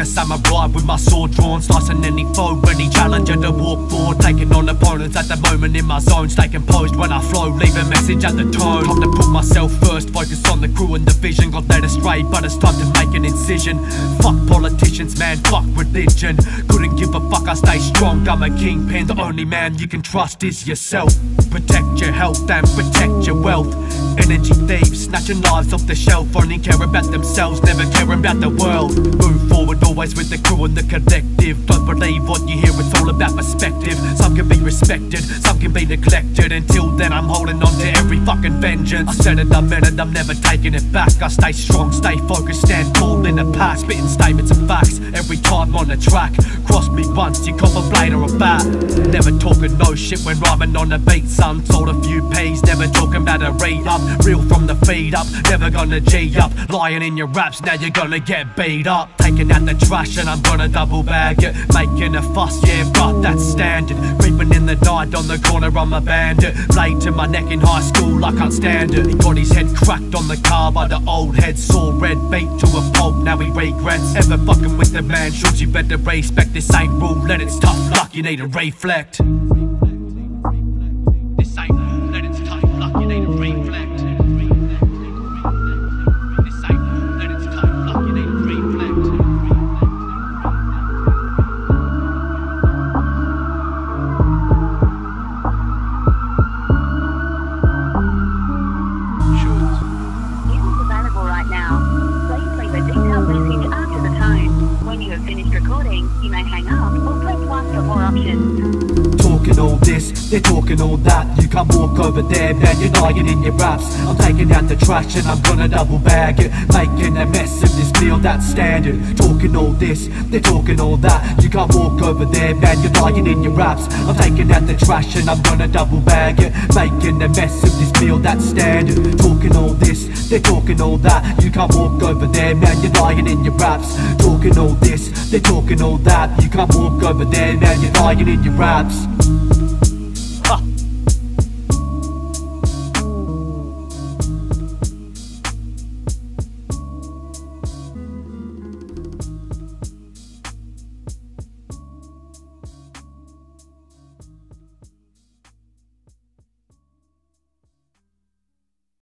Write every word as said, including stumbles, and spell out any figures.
samurai with my sword drawn, slicing any foe, any challenger to walk forward, taking on opponents at the moment in my zone, stay composed when I flow, leave a message at the tone. Time to put myself first, focus on the crew and the vision. Got led astray, but it's time to make an incision. Fuck politicians, man, fuck religion. Couldn't give a fuck, I stay strong, I'm a kingpin. The only man you can trust is yourself. Protect your health and protect your wealth. Energy thieves, snatching lives off the shelf, only care about themselves, never care about the world. Move forward, always with the crew and the collective. Don't believe what you hear, it's all about perspective. Some can be respected, some can be neglected. Until then I'm holding on to every fucking vengeance. I said it, I meant it, I'm never taking it back. I stay strong, stay focused, stand tall in the pack, spitting statements and facts every time on the track. Cross me once, you cop a blade or a bat. Never talking no shit when rhyming on the beat, son. Sold a few P's, never talking about a re-up. Real from the feed up, never gonna G up. Lying in your raps, now you're gonna get beat up. Taking out the trash and I'm gonna double bag it. Making a fuss, yeah, but that's standard. Creeping in the night on the corner, I'm a bandit. Blade to my neck in high school, I can't stand it. He got his head cracked on the car by the old head. Saw red, beat to a pulp, now he regrets. Ever fucking with the man, should you better respect. This ain't roulette, it's tough luck, you need to reflect. This ain't roulette, it's tough luck, you need to reflect. You may hang up or press one for more options. Talking all this, they're talking all that. You can't walk over there, man, you're lying in your raps. I'm taking out the trash and I'm gonna double bag it. Making a mess of this deal, that's standard. Talking all this, they're talking all that. You can't walk over there, man, you're lying in your raps. I'm taking out the trash and I'm gonna double bag it. Making a mess of this deal, that's standard. Talking all this, they're talking all that. You can't walk over there, man, you're lying in your raps. Talking all this, they're talking all that. You can't walk over there, man, you're lying in your raps.